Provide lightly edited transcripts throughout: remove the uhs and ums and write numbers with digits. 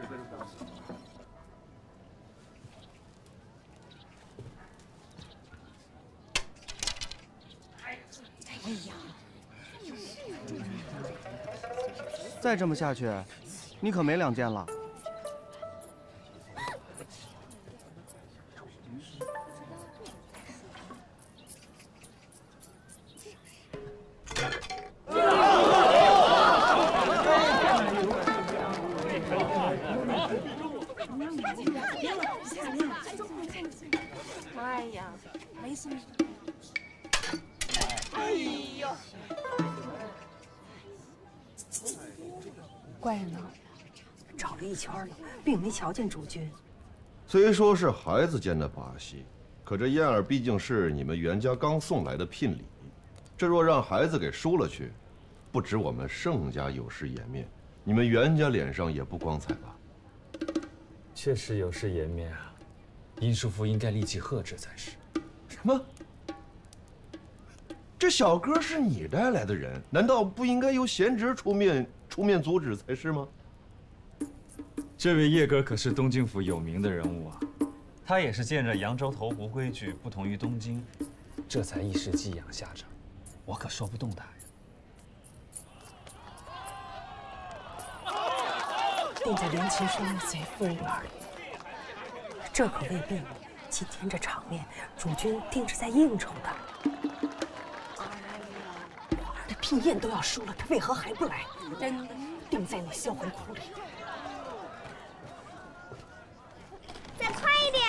哎呀， 再这么下去，你可没两件了。 哎呀，没事。哎呦！ 怪人呢？找了一圈了，并没瞧见主君。 虽说是孩子间的把戏，可这燕儿毕竟是你们袁家刚送来的聘礼，这若让孩子给输了去，不止我们盛家有失颜面，你们袁家脸上也不光彩吧？ 确实有失颜面啊，殷叔父应该立即喝止才是。 什么？这小哥是你带来的人，难道不应该由贤侄出面阻止才是吗？ 这位叶哥可是东京府有名的人物啊，他也是见着扬州投壶规矩不同于东京，这才一时寄养下场，我可说不动他呀。定在连秦说随夫人而已，这可未必。今天这场面，主君定是在应酬的。我儿的聘宴都要输了，他为何还不来？ 真的， 定在那销魂窟里。 再快一点！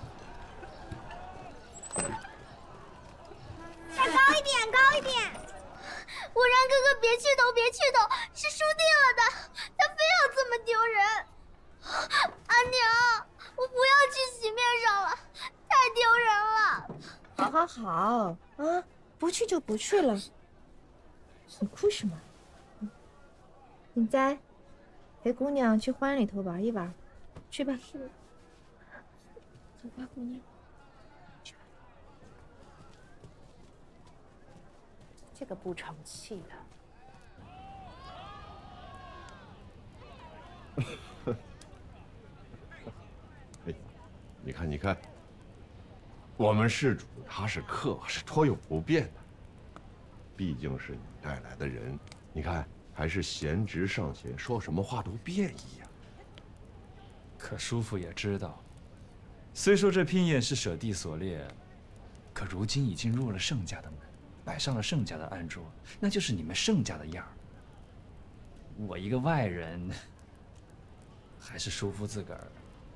再高一点，高一点！我让哥哥别去投，别去投，是输定了的，他非要这么丢人。阿娘，我不要去洗面上了，太丢人了。 好好好啊，不去就不去了。你哭什么？你在陪姑娘去花园里头玩一玩，去吧。是。走吧，姑娘。去吧。这个不成器的。哎，你看，你看，我们事主他是客，是颇有不便的。毕竟是你带来的人，你看还是贤侄尚贤，说什么话都便宜呀。 可叔父也知道，虽说这聘宴是舍弟所列，可如今已经入了盛家的门，摆上了盛家的案桌，那就是你们盛家的样儿。我一个外人，还是叔父自个儿。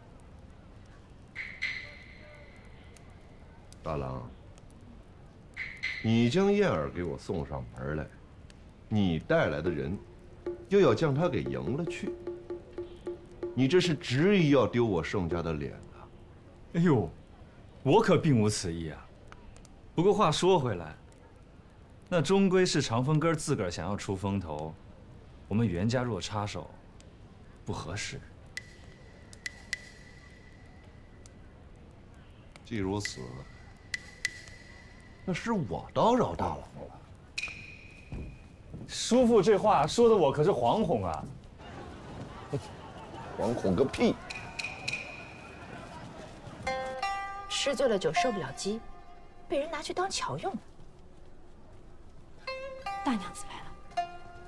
大郎，你将燕儿给我送上门来，你带来的人，又要将他给迎了去，你这是执意要丢我盛家的脸啊！ 哎呦，我可并无此意啊。不过话说回来，那终归是长风哥自个儿想要出风头，我们袁家若插手，不合适。 既如此，那是我叨扰大郎了。 叔父这话说的我可是惶恐啊！ 惶恐个屁！ 吃醉了酒受不了饥，被人拿去当巧用。大娘子来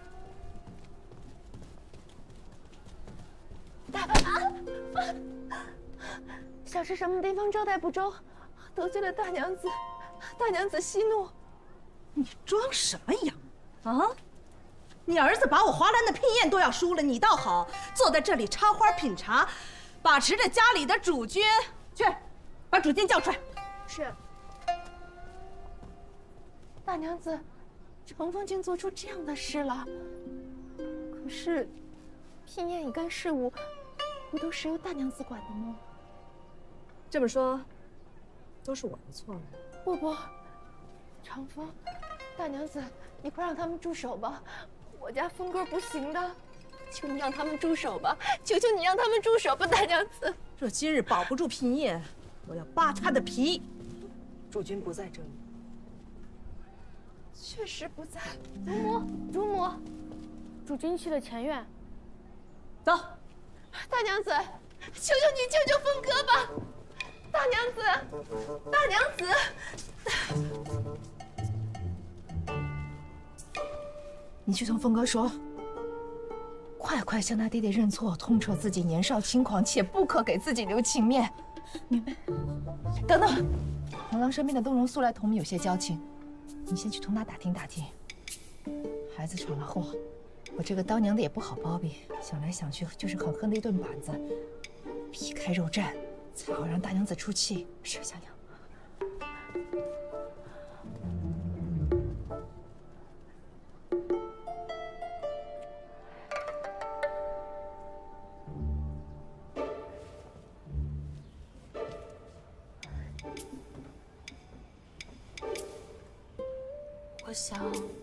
了。小是什么地方招待不周，得罪了大娘子，大娘子息怒。 你装什么洋啊？你儿子把我华兰的聘宴都要输了，你倒好，坐在这里插花品茶，把持着家里的主君。去，把主君叫出来。 是。 大娘子，程风竟做出这样的事了。可是，聘宴一干事务，不都是由大娘子管的吗？ 这么说，都是我的错了。 不，长风，大娘子，你快让他们住手吧。我家风哥不行的，求你让他们住手吧！求求你让他们住手吧，大娘子。 若今日保不住聘宴，我要扒他的皮。主君不在这里， 确实不在。主母，主君去了前院。 走， 大娘子，求求你救救凤哥吧！大娘子，大娘子， 你去同凤哥说，快向他爹爹认错，痛彻自己年少轻狂，且不可给自己留情面。明白？等等，螳螂身边的冬蓉素来同我们有些交情，你先去同他打听打听。孩子闯了祸，我这个当娘的也不好包庇，想来想去就是狠狠的一顿板子，皮开肉绽，才好让大娘子出气。是想想。 我想，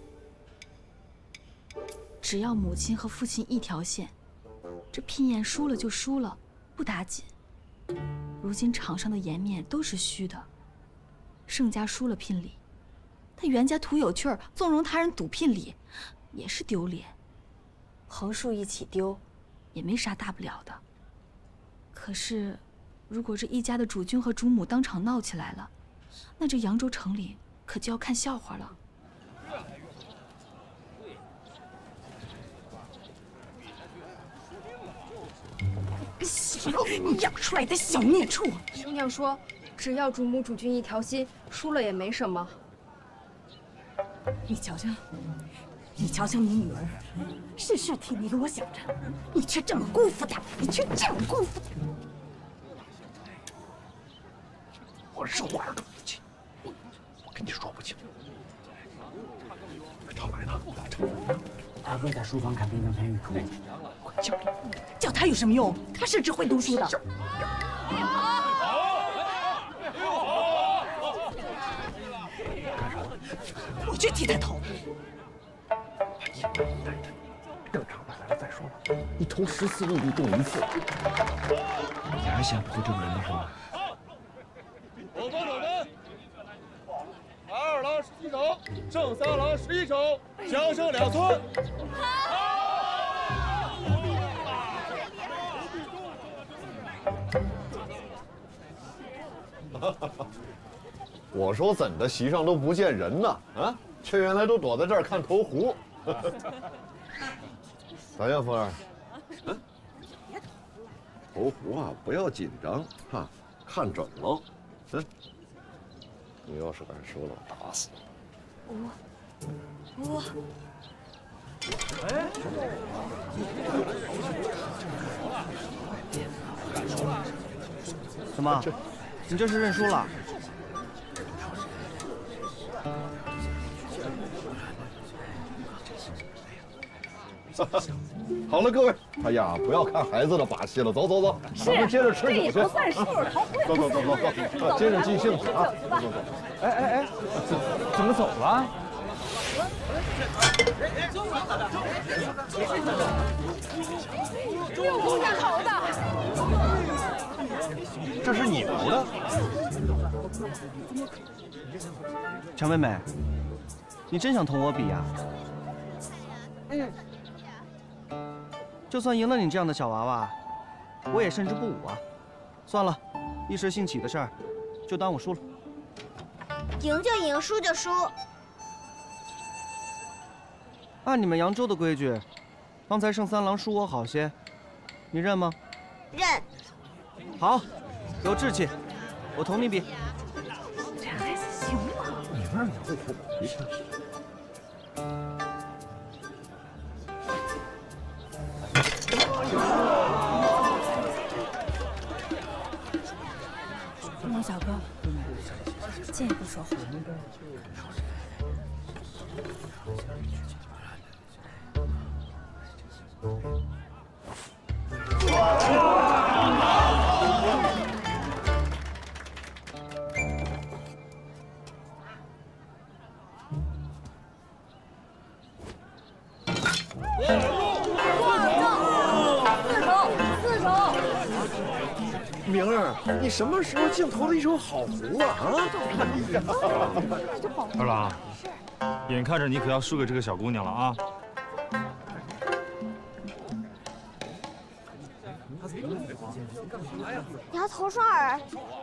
只要母亲和父亲一条线，这聘宴输了就输了，不打紧。如今场上的颜面都是虚的，盛家输了聘礼，但袁家图有趣儿，纵容他人赌聘礼，也是丢脸。横竖一起丢，也没啥大不了的。可是，如果这一家的主君和主母当场闹起来了，那这扬州城里可就要看笑话了。 你养出来的小孽畜！ 姑娘说，只要主母主君一条心，输了也没什么。 你瞧瞧，你瞧瞧你女儿，事事替你我想着，你却这么辜负她，你却这么辜负她。 我是我儿的父亲，我跟你说不清。常来呢， 他会在书房看《冰城篇》语图。 叫他有什么用？他是只会读书的。我去剃他头。 等常来了再说吧。一头14万必中1次。 你还想扑这个人吗？是吗？ 我方守门，二郎17手，正3郎11手，将胜2村。 我说怎的，席上都不见人呢？啊，却原来都躲在这儿看投壶。咋样，凤儿？嗯，投壶啊，不要紧张哈，看准喽。嗯，你要是敢输了，我打死你。 我。 怎么？你这是认输了？ 好了，各位，哎呀，不要看孩子的把戏了，走走走，咱们接着吃酒去。 不算数， 走走走走走，接着尽兴去啊！走走走。 哎，怎么走了？ 六姑娘投的， 这是你投的？ 强妹妹，你真想同我比呀？ 嗯。 就算赢了你这样的小娃娃，我也胜之不武啊。算了，一时兴起的事儿，就当我输了。 赢就赢，输就输。 按你们扬州的规矩，方才盛3郎输我好些，你认吗？ 认。 好，有志气，我同你比。 这孩子行吗？ 你那儿也会投把戏？ 孟小哥，进一步说话。 明儿，你什么时候竟投了一手好胡啊？ 二郎，眼看着你可要输给这个小姑娘了啊！ 摇头双耳。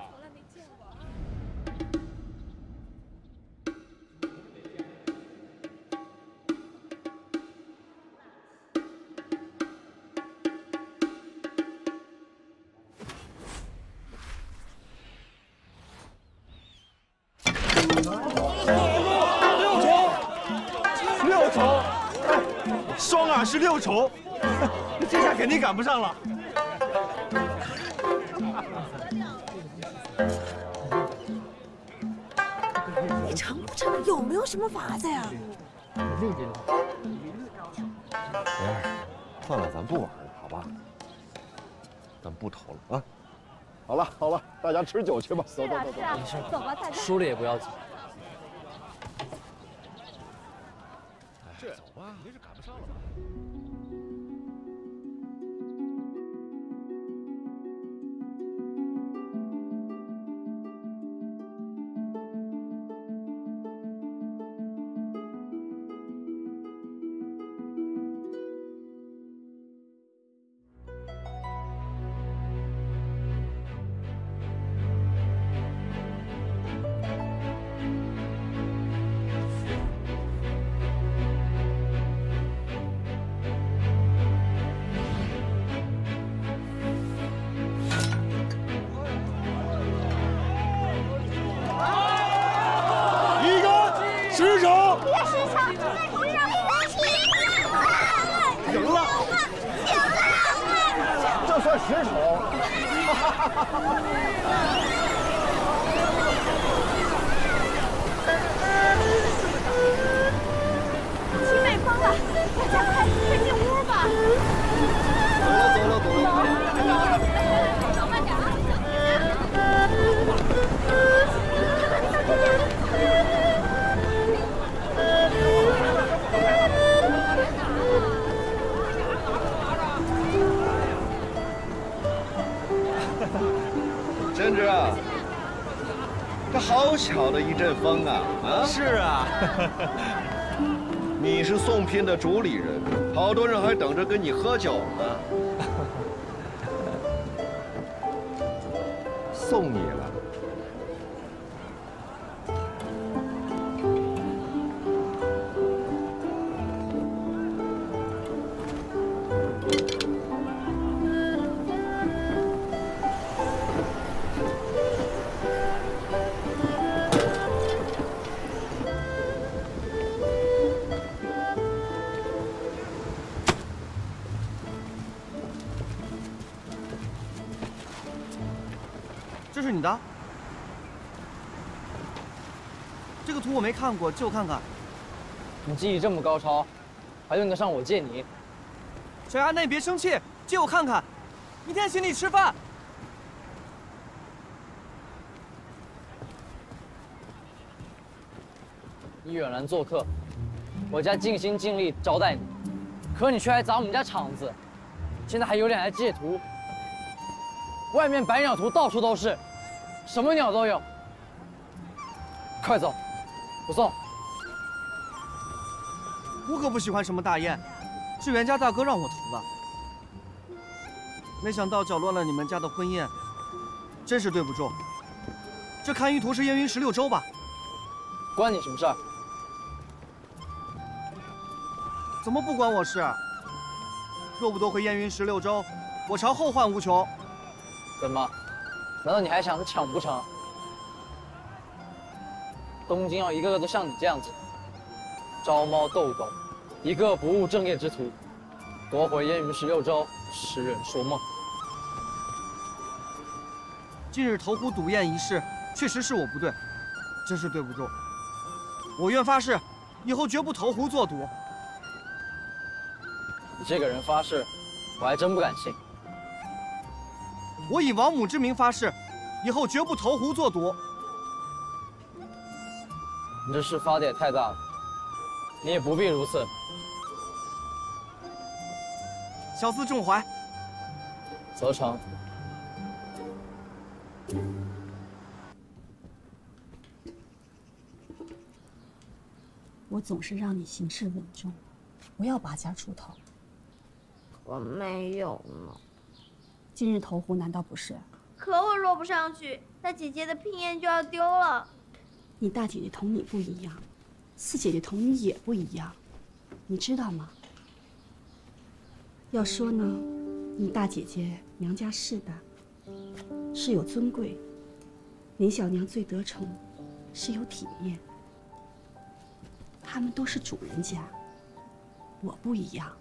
6重，哎，双耳是6重，这下肯定赶不上了。 你成不成？有没有什么法子呀？ 没儿，算了，咱不玩了，好吧？咱不投了啊！好了好了，大家吃酒去吧，走走走走。 没事， 走吧，大家。 输了也不要紧。 走吧，没事赶不上了吧？ 真之啊，这好巧的一阵风啊！啊， 是啊， 你是送聘的主理人，好多人还等着跟你喝酒呢。送你了。 这是你的？这个图我没看过，借我看看。 你技艺这么高超，还用得上我借你？ 小丫，那你别生气，借我看看。明天请你吃饭。 你远来做客，我家尽心尽力招待你，可你却来砸我们家场子，现在还有脸来借图？外面百鸟图到处都是，什么鸟都有。快走，不送。 我可不喜欢什么大雁，是袁家大哥让我投的。没想到搅乱了你们家的婚宴，真是对不住。这看舆图是燕云16州吧？ 关你什么事儿？ 怎么不关我事？若不夺回燕云16州，我朝后患无穷。 怎么？难道你还想着抢不成？东京要一个个都像你这样子，招猫逗狗，一个不务正业之徒，夺回燕云16州，痴人说梦。 近日投壶赌宴一事，确实是我不对，真是对不住。我愿发誓，以后绝不投壶作赌。 你这个人发誓，我还真不敢信。 我以王母之名发誓，以后绝不投壶作赌。 你这事发的也太大了，你也不必如此。 小厮重怀。 则成。 我总是让你行事稳重，不要拔家出头。 我没有呢。 今日投壶难道不是？ 可我落不上去，大姐姐的聘宴就要丢了。 你大姐姐同你不一样，四姐姐同你也不一样，你知道吗？要说呢，你大姐姐娘家世大，是有尊贵；林小娘最得宠，是有体面。他们都是主人家，我不一样。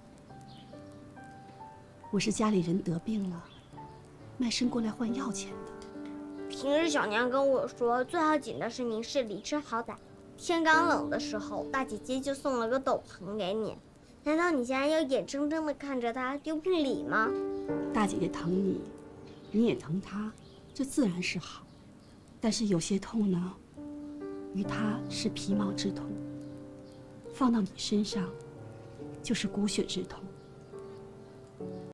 我是家里人得病了，卖身过来换药钱的。 平日小娘跟我说，最要紧的是明事理，吃好歹。天刚冷的时候，大姐姐就送了个斗篷给你。难道你现在要眼睁睁地看着她丢聘礼吗？ 大姐姐疼你，你也疼她，这自然是好。但是有些痛呢，于她是皮毛之痛，放到你身上，就是骨血之痛。